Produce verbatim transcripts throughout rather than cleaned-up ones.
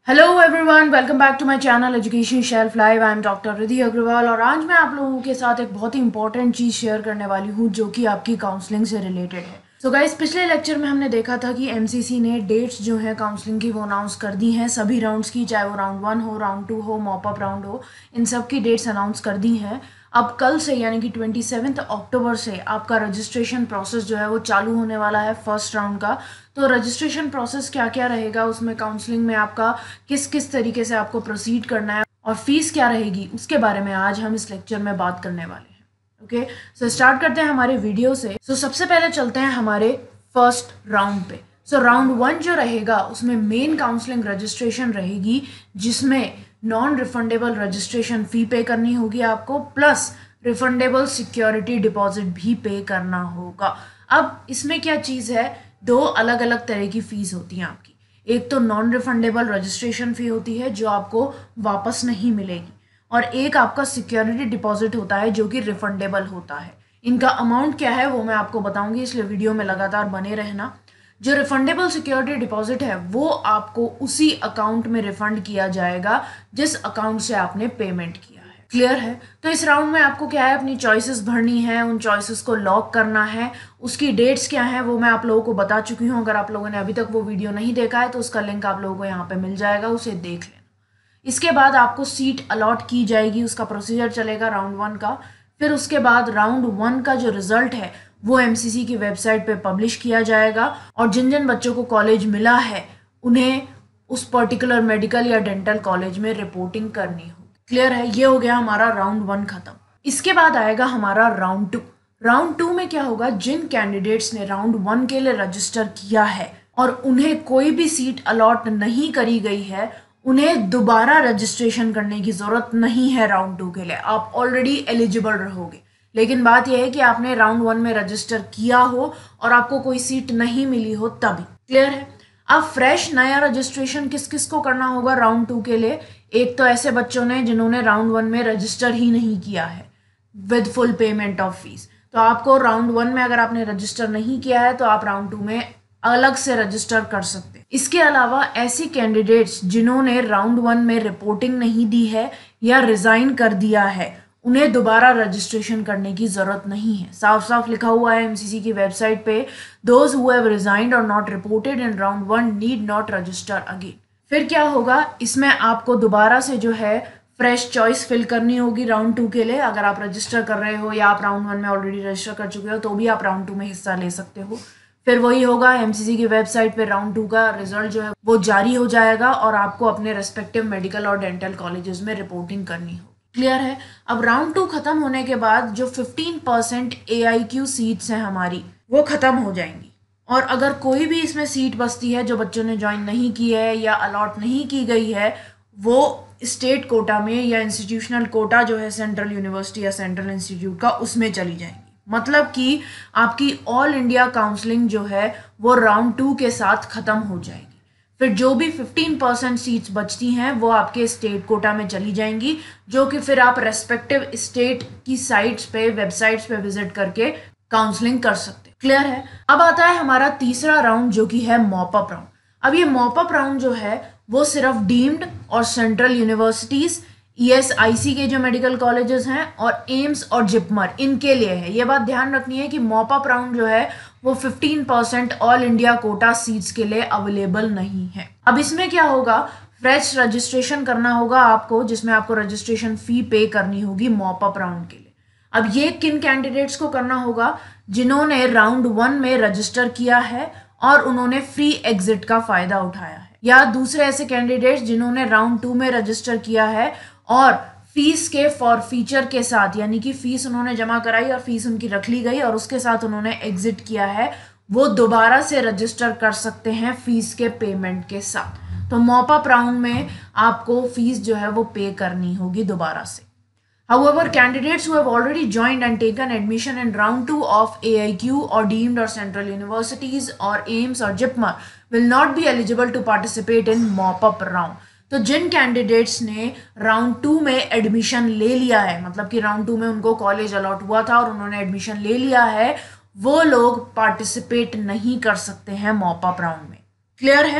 Hello everyone, welcome back to my channel education shelf live. I am doctor Riddhi Agarwal और आज मैं आप लोगों के साथ एक बहुत ही इंपॉर्टेंट चीज़ शेयर करने वाली हूँ जो कि आपकी काउंसलिंग से रिलेटेड है। सो so गाइस, पिछले लेक्चर में हमने देखा था कि एमसीसी ने डेट्स जो है काउंसलिंग की वो अनाउंस कर दी हैं सभी राउंड्स की, चाहे वो राउंड वन हो, राउंड टू हो, मॉप अप राउंड हो, इन सब की डेट्स अनाउंस कर दी हैं। अब कल से यानी कि ट्वेंटी सेवन्थ अक्टूबर से आपका रजिस्ट्रेशन प्रोसेस जो है वो चालू होने वाला है फर्स्ट राउंड का। तो रजिस्ट्रेशन प्रोसेस क्या क्या रहेगा, उसमें काउंसलिंग में आपका किस किस तरीके से आपको प्रोसीड करना है और फीस क्या रहेगी, उसके बारे में आज हम इस लेक्चर में बात करने वाले हैं। ओके, सो स्टार्ट करते हैं हमारे वीडियो से। सो so, सबसे पहले चलते हैं हमारे फर्स्ट राउंड पे। सो राउंड वन जो रहेगा उसमें मेन काउंसलिंग रजिस्ट्रेशन रहेगी, जिसमें नॉन रिफंडेबल रजिस्ट्रेशन फ़ी पे करनी होगी आपको, प्लस रिफंडेबल सिक्योरिटी डिपॉजिट भी पे करना होगा। अब इसमें क्या चीज़ है, दो अलग अलग तरह की फ़ीस होती हैं आपकी। एक तो नॉन रिफंडेबल रजिस्ट्रेशन फ़ी होती है जो आपको वापस नहीं मिलेगी, और एक आपका सिक्योरिटी डिपॉजिट होता है जो कि रिफंडेबल होता है। इनका अमाउंट क्या है वो मैं आपको बताऊंगी, इसलिए वीडियो में लगातार बने रहना। जो रिफंडेबल सिक्योरिटी डिपॉजिट है वो आपको उसी अकाउंट में रिफंड किया जाएगा जिस अकाउंट से आपने पेमेंट किया है। क्लियर है? तो इस राउंड में आपको क्या है, अपनी चॉइसेस भरनी है, उन चॉइसेस को लॉक करना है। उसकी डेट्स क्या हैं वो मैं आप लोगों को बता चुकी हूँ। अगर आप लोगों ने अभी तक वो वीडियो नहीं देखा है तो उसका लिंक आप लोगों को यहाँ पे मिल जाएगा, उसे देख लेना। इसके बाद आपको सीट अलॉट की जाएगी, उसका प्रोसीजर चलेगा राउंड वन का। फिर उसके बाद राउंड वन का जो रिजल्ट है वो एमसीसी की वेबसाइट पे पब्लिश किया जाएगा, और जिन जिन बच्चों को कॉलेज मिला है उन्हें उस पर्टिकुलर मेडिकल या डेंटल कॉलेज में रिपोर्टिंग करनी होगी। क्लियर है? ये हो गया हमारा राउंड वन खत्म। इसके बाद आएगा हमारा राउंड टू। राउंड टू में क्या होगा, जिन कैंडिडेट्स ने राउंड वन के लिए रजिस्टर किया है और उन्हें कोई भी सीट अलॉट नहीं करी गई है, उन्हें दोबारा रजिस्ट्रेशन करने की जरूरत नहीं है राउंड टू के लिए। आप ऑलरेडी एलिजिबल रहोगे। लेकिन बात यह है कि आपने राउंड वन में रजिस्टर किया हो और आपको कोई सीट नहीं मिली हो तभी। क्लियर है? अब फ्रेश नया रजिस्ट्रेशन किस किस को करना होगा राउंड टू के लिए? एक तो ऐसे बच्चों ने जिन्होंने राउंड वन में रजिस्टर ही नहीं किया है with full payment of fees. तो आपको राउंड वन में अगर आपने रजिस्टर नहीं किया है तो आप राउंड टू में अलग से रजिस्टर कर सकते हैं। इसके अलावा ऐसी कैंडिडेट्स जिन्होंने राउंड वन में रिपोर्टिंग नहीं दी है या रिजाइन कर दिया है, उन्हें दोबारा रजिस्ट्रेशन करने की जरूरत नहीं है। साफ साफ लिखा हुआ है एमसीसी की वेबसाइट पे, दोज हु हैव रिजाइंड और not reported in round one need not register again. फिर क्या होगा, इसमें आपको दोबारा से जो है फ्रेश चॉइस फिल करनी होगी राउंड टू के लिए। अगर आप रजिस्टर कर रहे हो या आप राउंड वन में ऑलरेडी रजिस्टर कर चुके हो तो भी आप राउंड टू में हिस्सा ले सकते हो। फिर वही होगा, एमसीसी की वेबसाइट पे राउंड टू का रिजल्ट जो है वो जारी हो जाएगा और आपको अपने रेस्पेक्टिव मेडिकल और डेंटल कॉलेजेस में रिपोर्टिंग करनी होगी। क्लियर है? अब राउंड टू खत्म होने के बाद जो fifteen percent A I Q seats हैं हमारी, वो खत्म हो जाएंगी। और अगर कोई भी इसमें सीट बचती है जो बच्चों ने ज्वाइन नहीं की है या अलॉट नहीं की गई है, वो स्टेट कोटा में या इंस्टीट्यूशनल कोटा जो है सेंट्रल यूनिवर्सिटी या सेंट्रल इंस्टीट्यूट का, उसमें चली जाएंगी। मतलब कि आपकी ऑल इंडिया काउंसलिंग जो है वो राउंड टू के साथ खत्म हो जाएगी। फिर जो भी फिफ्टीन परसेंट सीट्स बचती हैं वो आपके स्टेट कोटा में चली जाएंगी, जो कि फिर आप रेस्पेक्टिव स्टेट की साइट्स पे, वेबसाइट्स पे विजिट करके काउंसलिंग कर सकते हैं। क्लियर है? अब आता है हमारा तीसरा राउंड जो कि है मॉप अप राउंड। अब ये मॉप अप राउंड जो है वो सिर्फ डीम्ड और सेंट्रल यूनिवर्सिटीज, ईएसआईसी के जो मेडिकल कॉलेजेस हैं और एम्स और जिपमर, इनके लिए है। ये बात ध्यान रखनी है कि मॉप अप राउंड जो है वो fifteen percent all India quota seats के लिए अवेलेबल नहीं है। अब इसमें क्या होगा, फ्रेश रजिस्ट्रेशन करना होगा आपको, जिसमें आपको रजिस्ट्रेशन फी पे करनी होगी मॉप अप राउंड के लिए। अब ये किन कैंडिडेट्स को करना होगा, जिन्होंने राउंड वन में रजिस्टर किया है और उन्होंने फ्री एग्जिट का फायदा उठाया है, या दूसरे ऐसे कैंडिडेट्स जिन्होंने राउंड टू में रजिस्टर किया है और फीस के फॉर फीचर के साथ, यानी कि फीस उन्होंने जमा कराई और फीस उनकी रख ली गई और उसके साथ उन्होंने एग्जिट किया है, वो दोबारा से रजिस्टर कर सकते हैं फीस के पेमेंट के साथ। तो मॉप अप राउंड में आपको फीस जो है वो पे करनी होगी दोबारा से। However, candidates who have already joined and taken admission in round two of A I Q or deemed or central universities or AIIMS or JIPMER will not be eligible to participate in mop-up round. तो जिन candidates ने round two में admission ले लिया है, मतलब कि round two में उनको कॉलेज अलॉट हुआ था और उन्होंने एडमिशन ले लिया है, वो लोग पार्टिसिपेट नहीं कर सकते हैं मॉप अप राउंड में। क्लियर है?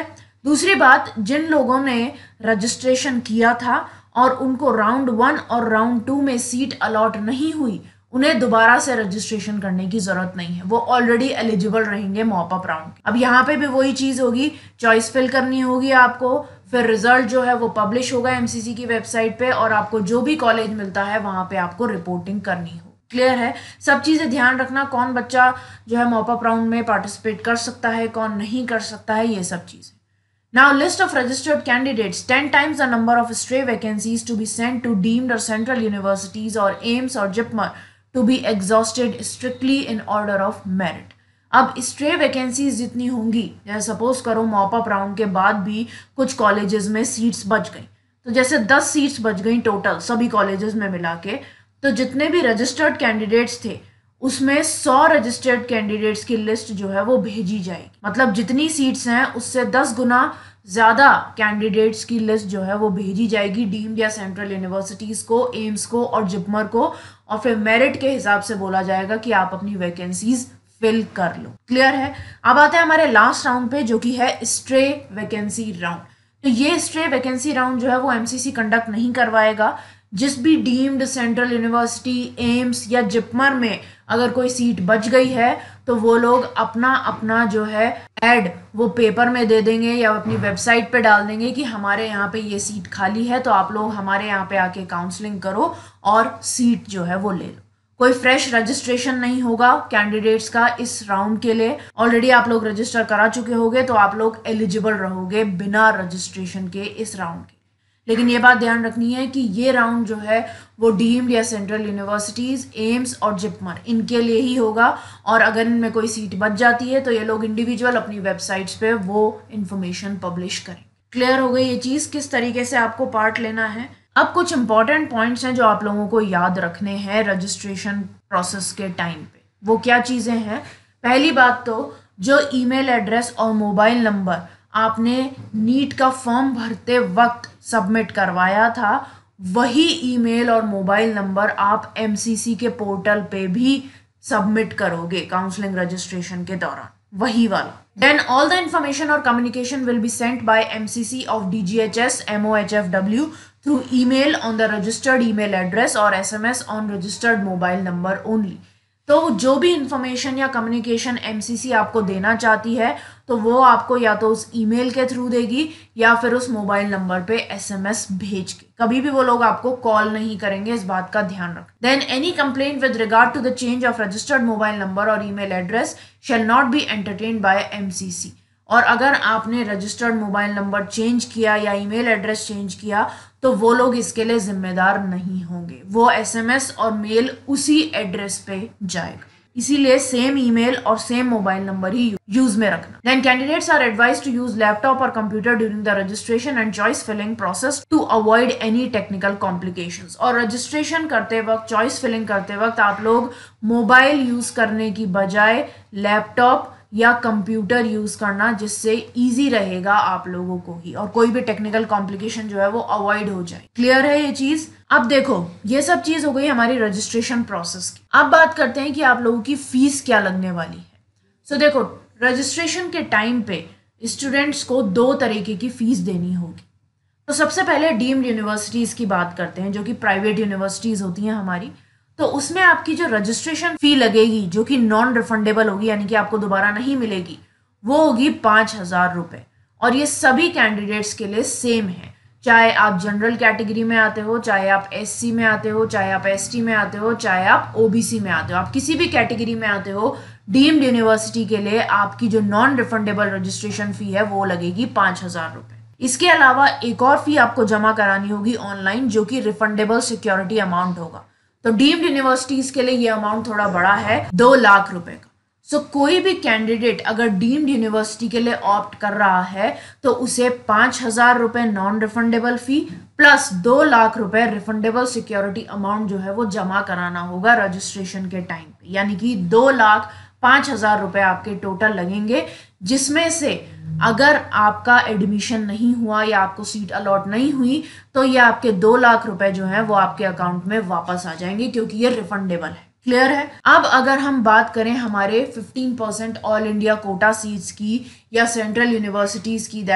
दूसरी बात, जिन लोगों ने रजिस्ट्रेशन किया था और उनको राउंड वन और राउंड टू में सीट अलॉट नहीं हुई, उन्हें दोबारा से रजिस्ट्रेशन करने की जरूरत नहीं है, वो ऑलरेडी एलिजिबल रहेंगे मॉप अप राउंड। अब यहाँ पे भी वही चीज होगी, चॉइस फिल करनी होगी आपको, फिर रिजल्ट जो है वो पब्लिश होगा एमसीसी की वेबसाइट पे और आपको जो भी कॉलेज मिलता है वहां पे आपको रिपोर्टिंग करनी हो। क्लियर है? सब चीजें ध्यान रखना, कौन बच्चा जो है मॉप अप राउंड में पार्टिसिपेट कर सकता है, कौन नहीं कर सकता है, ये सब चीजें। Now, list of registered candidates, ten times the number of stray vacancies to be sent to deemed or central universities or A I I M S or J I P M E R to be exhausted strictly in order of merit. अब stray vacancies जितनी होंगी, जैसे suppose करो mop up round के बाद भी कुछ colleges में सीट्स बच गई, तो जैसे दस सीट्स बच गई टोटल सभी कॉलेजेस में मिला के, तो जितने भी रजिस्टर्ड कैंडिडेट्स थे उसमें सौ रजिस्टर्ड कैंडिडेट्स की लिस्ट जो है वो भेजी जाएगी। मतलब जितनी सीट्स हैं उससे दस गुना ज्यादा कैंडिडेट्स की लिस्ट जो है वो भेजी जाएगी डीम्ड या सेंट्रल यूनिवर्सिटीज को, एम्स को और जिपमर को, और फिर मेरिट के हिसाब से बोला जाएगा कि आप अपनी वैकेंसीज फिल कर लो। क्लियर है? अब आते हैं हमारे लास्ट राउंड पे जो कि है स्ट्रे वैकेंसी राउंड। तो ये स्ट्रे वैकेंसी राउंड जो है वो एमसीसी कंडक्ट नहीं करवाएगा। जिस भी डीम्ड सेंट्रल यूनिवर्सिटी, एम्स या जिपमर में अगर कोई सीट बच गई है तो वो लोग अपना अपना जो है एड वो पेपर में दे देंगे या अपनी वेबसाइट पे डाल देंगे कि हमारे यहाँ पे ये सीट खाली है, तो आप लोग हमारे यहाँ पे आके काउंसलिंग करो और सीट जो है वो ले लो। कोई फ्रेश रजिस्ट्रेशन नहीं होगा कैंडिडेट्स का इस राउंड के लिए। ऑलरेडी आप लोग रजिस्टर करा चुके होंगे तो आप लोग एलिजिबल रहोगे बिना रजिस्ट्रेशन के इस राउंड के। लेकिन ये बात ध्यान रखनी है कि ये राउंड जो है वो डीम्ड या सेंट्रल यूनिवर्सिटीज, एम्स और जिपमर इनके लिए ही होगा, और अगर इनमें कोई सीट बच जाती है तो ये लोग इंडिविजुअल अपनी वेबसाइट्स पे वो इंफॉर्मेशन पब्लिश करें। क्लियर हो गई ये चीज़, किस तरीके से आपको पार्ट लेना है। अब कुछ इंपॉर्टेंट पॉइंट्स हैं जो आप लोगों को याद रखने हैं रजिस्ट्रेशन प्रोसेस के टाइम पे। वो क्या चीज़ें हैं? पहली बात तो जो ईमेल एड्रेस और मोबाइल नंबर आपने नीट का फॉर्म भरते वक्त सबमिट करवाया था, वही ईमेल और मोबाइल नंबर आप एमसीसी के पोर्टल पे भी सबमिट करोगे काउंसलिंग रजिस्ट्रेशन के दौरान, वही वाला। Then all the information or communication will be sent by M C C of D G H S M O H F W through email on the registered email address or S M S on registered mobile number only. तो जो भी information या communication MCC आपको देना चाहती है तो वो आपको या तो उस ईमेल के थ्रू देगी या फिर उस मोबाइल नंबर पे एसएमएस भेज के। कभी भी वो लोग आपको कॉल नहीं करेंगे, इस बात का ध्यान रखें। Then any complaint with regard to the change of registered mobile number और email address shall not be entertained by MCC. और अगर आपने रजिस्टर्ड मोबाइल नंबर चेंज किया या ईमेल एड्रेस चेंज किया तो वो लोग इसके लिए जिम्मेदार नहीं होंगे, वो एसएमएस और मेल उसी एड्रेस पे जाएगा। इसीलिए सेम ईमेल और सेम मोबाइल नंबर ही यूज में रखना। Then candidates are advised to use laptop और computer during the registration and choice filling process to avoid any technical complications. और रजिस्ट्रेशन करते वक्त, चॉइस फिलिंग करते वक्त आप लोग मोबाइल यूज करने की बजाय लैपटॉप या कंप्यूटर यूज करना, जिससे इजी रहेगा आप लोगों को ही और कोई भी टेक्निकल कॉम्प्लिकेशन जो है वो अवॉइड हो जाए। क्लियर है ये चीज? अब देखो, ये सब चीज हो गई हमारी रजिस्ट्रेशन प्रोसेस की। अब बात करते हैं कि आप लोगों की फीस क्या लगने वाली है। सो so, देखो, रजिस्ट्रेशन के टाइम पे स्टूडेंट्स को दो तरीके की फीस देनी होगी। तो सबसे पहले डीम्ड यूनिवर्सिटीज की बात करते हैं, जो कि प्राइवेट यूनिवर्सिटीज होती हैं हमारी। तो उसमें आपकी जो रजिस्ट्रेशन फी लगेगी, जो कि नॉन रिफंडेबल होगी, यानी कि आपको दोबारा नहीं मिलेगी, वो होगी पाँच हजार रुपये। और ये सभी कैंडिडेट्स के लिए सेम है, चाहे आप जनरल कैटेगरी में आते हो, चाहे आप एससी में आते हो, चाहे आप एसटी में आते हो, चाहे आप ओबीसी में आते हो, आप किसी भी कैटेगरी में आते हो, डीम्ड यूनिवर्सिटी के लिए आपकी जो नॉन रिफंडेबल रजिस्ट्रेशन फी है वो लगेगी पाँच हजार रुपये। इसके अलावा एक और फी आपको जमा करानी होगी ऑनलाइन, जो कि रिफंडेबल सिक्योरिटी अमाउंट होगा। तो डीम्ड यूनिवर्सिटीज के लिए ये अमाउंट थोड़ा बड़ा है, दो लाख रुपए का। सो so, कोई भी कैंडिडेट अगर डीम्ड यूनिवर्सिटी के लिए ऑप्ट कर रहा है तो उसे पांच हजार रुपए नॉन रिफंडेबल फी प्लस दो लाख रुपए रिफंडेबल सिक्योरिटी अमाउंट जो है वो जमा कराना होगा रजिस्ट्रेशन के टाइम पे। यानी कि दो लाख पांच हजार रुपए आपके टोटल लगेंगे, जिसमें से अगर आपका एडमिशन नहीं हुआ या आपको सीट अलॉट नहीं हुई तो ये आपके दो लाख रुपए जो है वो आपके अकाउंट में वापस आ जाएंगे, क्योंकि ये रिफंडेबल है। क्लियर है? अब अगर हम बात करें हमारे पंद्रह percent all India quota seats की या सेंट्रल यूनिवर्सिटीज की दैट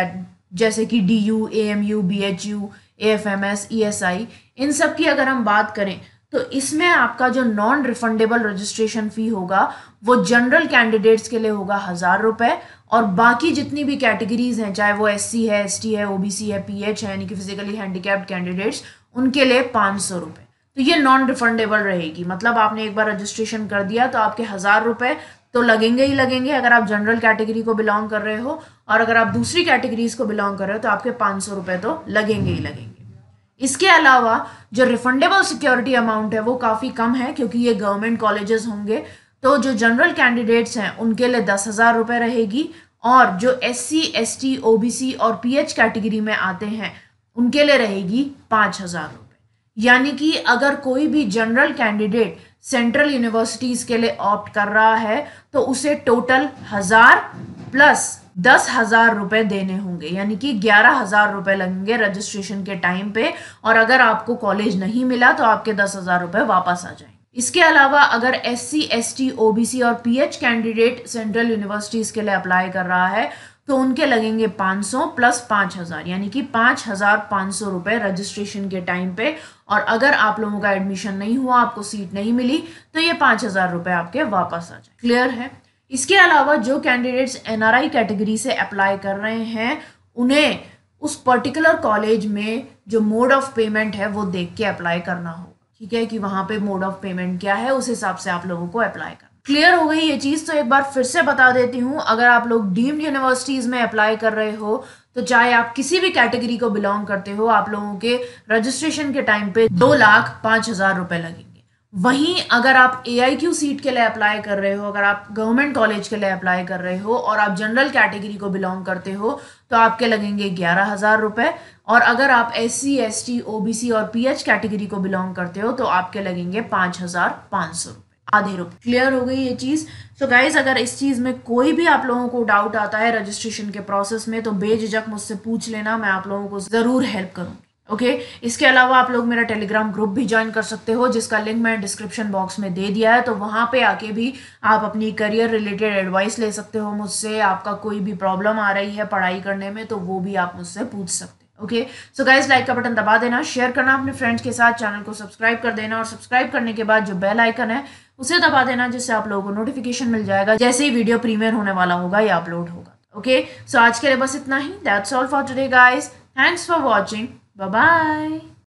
जैसे कि D U, A M U, B H U, A F M S, E S I, इन सब की अगर हम बात करें तो इसमें आपका जो नॉन रिफंडेबल रजिस्ट्रेशन फी होगा वो जनरल कैंडिडेट्स के लिए होगा हज़ार रुपये, और बाकी जितनी भी कैटेगरीज हैं, चाहे वो एस सी है, एस टी है, ओ बी सी है, पी एच है, यानी कि फिजिकली हैंडीकैप्ड कैंडिडेट्स, उनके लिए पाँच सौ रुपये। तो ये नॉन रिफंडेबल रहेगी, मतलब आपने एक बार रजिस्ट्रेशन कर दिया तो आपके हज़ार रुपये तो लगेंगे ही लगेंगे अगर आप जनरल कैटेगरी को बिलोंग कर रहे हो, और अगर आप दूसरी कैटेगरीज को बिलोंग कर रहे हो तो आपके पाँच सौ रुपये तो लगेंगे ही लगेंगे। इसके अलावा जो रिफंडेबल सिक्योरिटी अमाउंट है वो काफ़ी कम है, क्योंकि ये गवर्नमेंट कॉलेजेस होंगे, तो जो जनरल कैंडिडेट्स हैं उनके लिए दस हज़ार रुपये रहेगी, और जो S C, S T, O B C और पी एच कैटेगरी में आते हैं उनके लिए रहेगी पाँच हज़ार रुपये। यानी कि अगर कोई भी जनरल कैंडिडेट सेंट्रल यूनिवर्सिटीज़ के लिए ऑप्ट कर रहा है तो उसे टोटल हज़ार प्लस दस हज़ार रुपये देने होंगे, यानी कि ग्यारह हज़ार रुपये लगेंगे रजिस्ट्रेशन के टाइम पे, और अगर आपको कॉलेज नहीं मिला तो आपके दस हज़ार रुपये वापस आ जाएंगे। इसके अलावा अगर S C, S T, O B C और P H candidate central universities के लिए अप्लाई कर रहा है तो उनके लगेंगे पाँच सौ प्लस पाँच हज़ार, यानी कि पाँच हज़ार पाँच सौ रुपये रजिस्ट्रेशन के टाइम पे, और अगर आप लोगों का एडमिशन नहीं हुआ, आपको सीट नहीं मिली, तो ये पाँच हज़ार रुपये आपके वापस आ जाए। क्लियर है? इसके अलावा जो candidates N R I category से अप्लाई कर रहे हैं उन्हें उस पर्टिकुलर कॉलेज में जो मोड ऑफ पेमेंट है वो देख के अप्लाई करना होगा, ठीक है, कि वहाँ पे मोड ऑफ पेमेंट क्या है, उस हिसाब से आप लोगों को अप्लाई करना। क्लियर हो गई ये चीज़? तो एक बार फिर से बता देती हूँ, अगर आप लोग डीम्ड यूनिवर्सिटीज़ में अप्लाई कर रहे हो तो चाहे आप किसी भी कैटेगरी को बिलोंग करते हो, आप लोगों के रजिस्ट्रेशन के टाइम पे दो लाख पाँच हज़ार रुपये लगेंगे। वहीं अगर आप ए आई क्यू सीट के लिए अप्लाई कर रहे हो, अगर आप गवर्नमेंट कॉलेज के लिए अप्लाई कर रहे हो और आप जनरल कैटेगरी को बिलोंग करते हो तो आपके लगेंगे ग्यारह हज़ार रुपये, और अगर आप S C, S T, O B C और पी एच कैटेगरी को बिलोंग करते हो तो आपके लगेंगे पाँच हज़ार पाँच सौ रुपये, आधे रुपये। क्लियर हो गई ये चीज़? सो गाइज, अगर इस चीज़ में कोई भी आप लोगों को डाउट आता है रजिस्ट्रेशन के प्रोसेस में तो बेझिझक मुझसे पूछ लेना, मैं आप लोगों को ज़रूर हेल्प करूँगी। Okay okay? इसके अलावा आप लोग मेरा टेलीग्राम ग्रुप भी ज्वाइन कर सकते हो, जिसका लिंक मैं डिस्क्रिप्शन बॉक्स में दे दिया है, तो वहाँ पे आके भी आप अपनी करियर रिलेटेड एडवाइस ले सकते हो मुझसे। आपका कोई भी प्रॉब्लम आ रही है पढ़ाई करने में तो वो भी आप मुझसे पूछ सकते हो। ओके, सो गाइज, लाइक का बटन दबा देना, शेयर करना अपने फ्रेंड्स के साथ, चैनल को सब्सक्राइब कर देना, और सब्सक्राइब करने के बाद जो बेल आइकन है उसे दबा देना, जिससे आप लोगों को नोटिफिकेशन मिल जाएगा जैसे ही वीडियो प्रीमियर होने वाला होगा या अपलोड होगा। ओके, सो आज के लिए बस इतना ही। That's all for today guys, thanks for watching, bye bye.